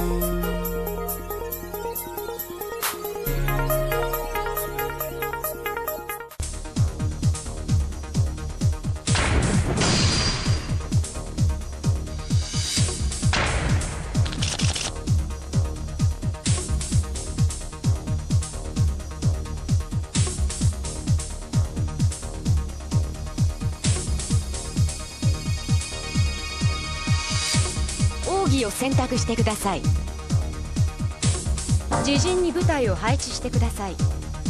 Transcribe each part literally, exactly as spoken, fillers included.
奥義を選択してください。自陣に部隊を配置してください。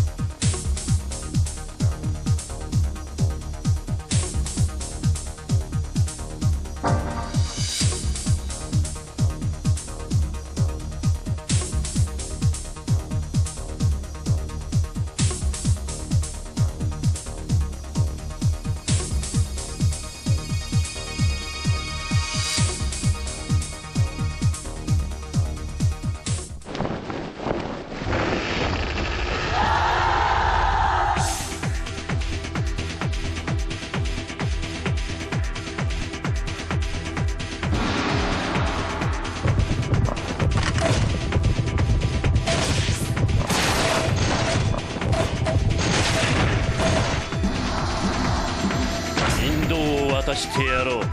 渡してやろう。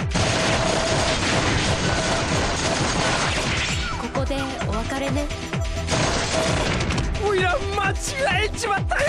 ここでお別れね。 おいら間違えちまったよ。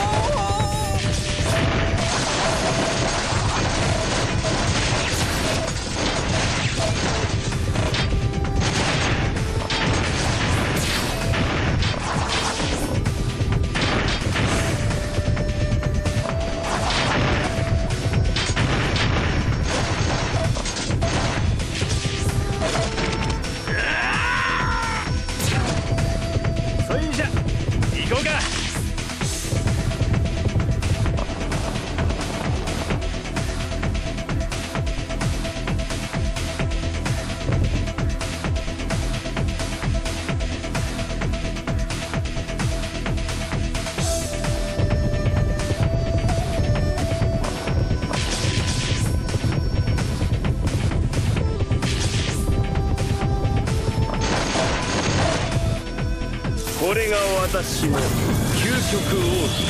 これが私の究極奥義。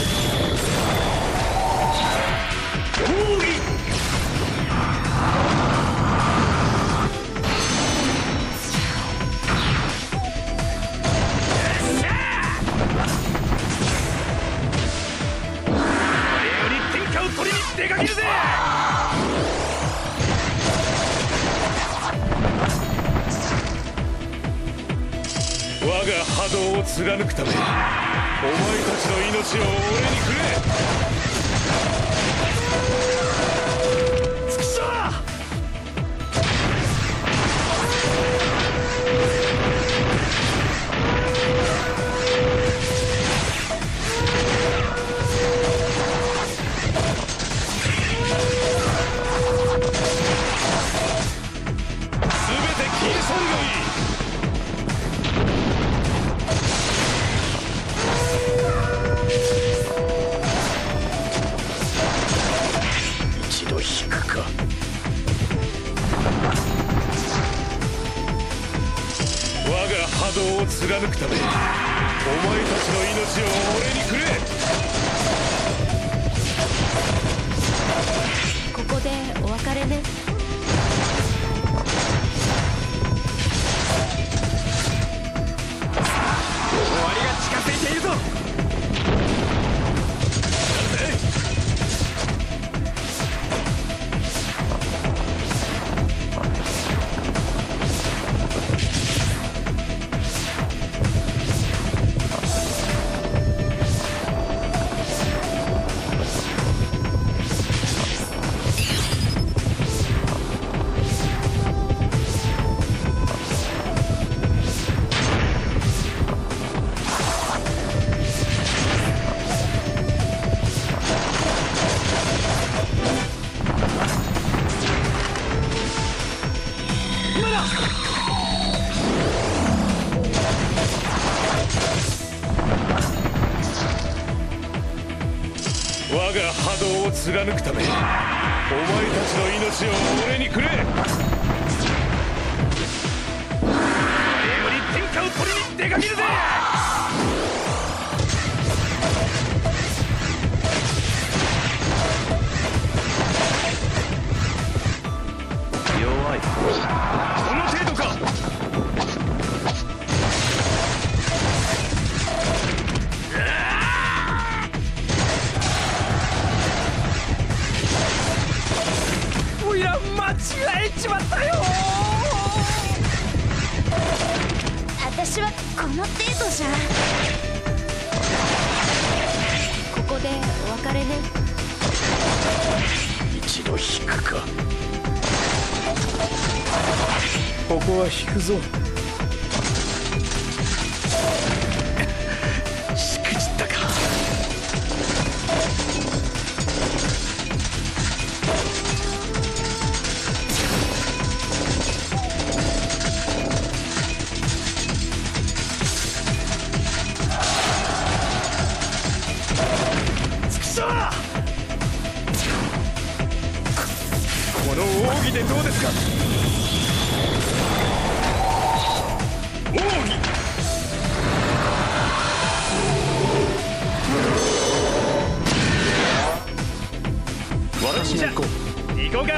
奥義。俺より天下を取りに出かけるぜ。我が波動を貫くため、お前たちの命を俺にくれ。つくしょう！全て消え去るがいい。一度引くか。我が波動を貫くため、お前たちの命を俺にくれ。 ここでお別れね。 終わりが近づいているぞ。我が波動を貫くため、お前たちの命を俺にくれ。俺より出かけるぜ。弱い。この程度か。おいら間違えちまったよ。 私はこの程度じゃ。 ここでお別れね。 一度引くか。ここは引くぞ。しくじったか。この奥義でどうですか。奥義。私も行こう。行こうか。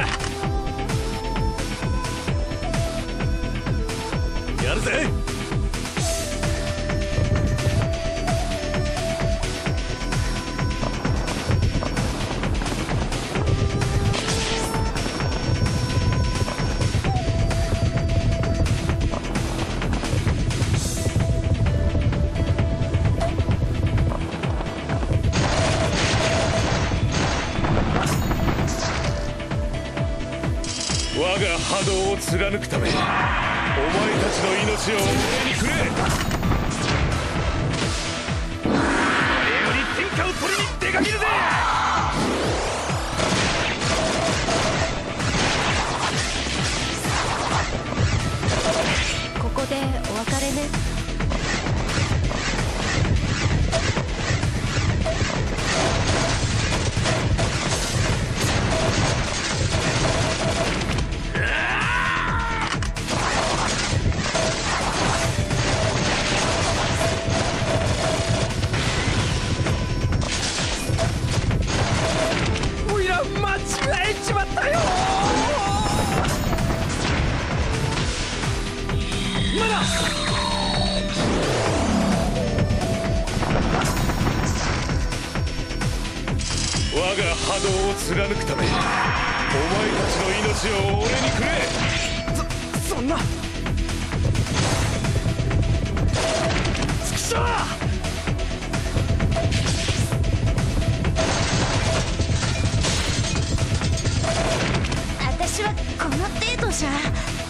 やるぜ。我が波動を貫くため、お前たちの命を俺にくれ。俺より天下を取りに出かけるぜ。 ここでお別れね。 間違えちまったよ。今だ。我が波動を貫くため、お前たちの命を俺にくれ。そそんな。畜生。 私はこの程度じゃ。